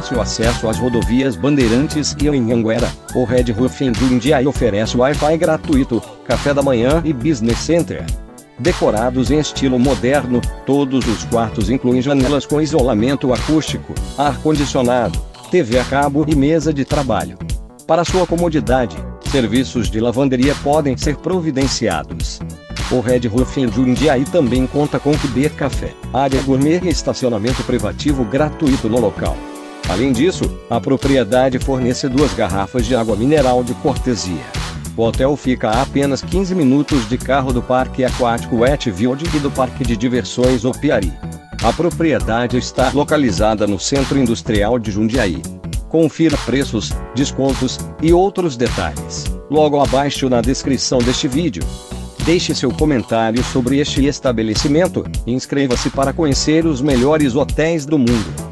fácil acesso às rodovias Bandeirantes e Anhanguera. O Red Roof em Jundiaí oferece Wi-Fi gratuito, café da manhã e business center. Decorados em estilo moderno, todos os quartos incluem janelas com isolamento acústico, ar-condicionado, TV a cabo e mesa de trabalho. Para sua comodidade, serviços de lavanderia podem ser providenciados. O Red Roof em Jundiaí também conta com cybercafé, área gourmet e estacionamento privativo gratuito no local. Além disso, a propriedade fornece 2 garrafas de água mineral de cortesia. O hotel fica a apenas 15 minutos de carro do parque aquático Wetfield e do parque de diversões Opiari. A propriedade está localizada no Centro Industrial de Jundiaí. Confira preços, descontos e outros detalhes logo abaixo na descrição deste vídeo. Deixe seu comentário sobre este estabelecimento e inscreva-se para conhecer os melhores hotéis do mundo.